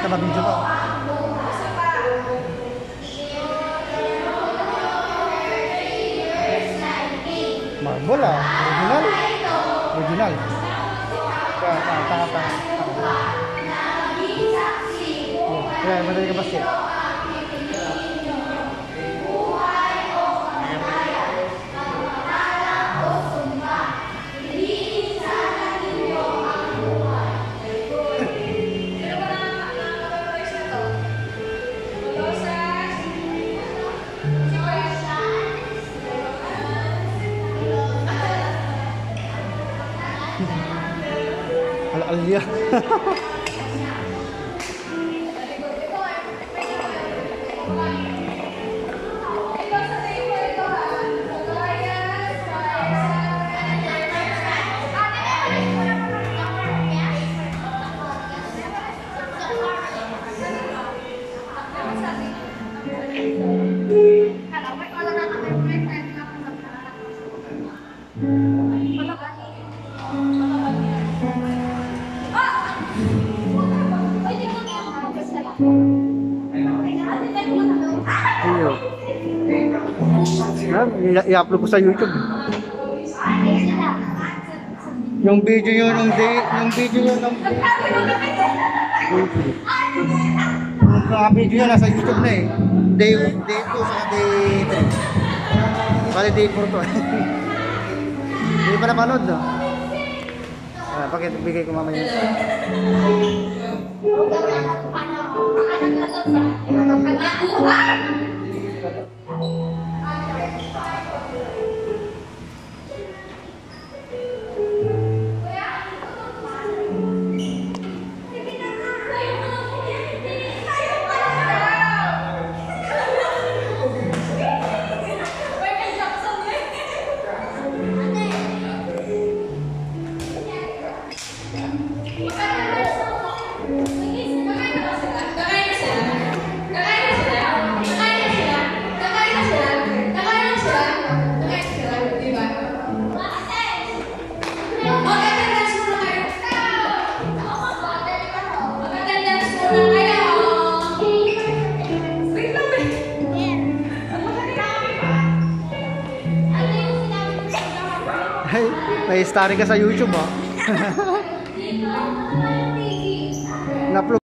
mabidyo ko. Marble ah. Original. Original. Tanga. Kaya, madali ka basket. Al-Alia. I-upload ko sa YouTube. Yung video yun ng day, yung video yun ng yung video yun nasa YouTube na eh. Day 2 sa day 3. Bali day 4 to. Hindi pa napanood no? Bakit bigay ko mamaya. May starring ka sa YouTube, oh. Na-upload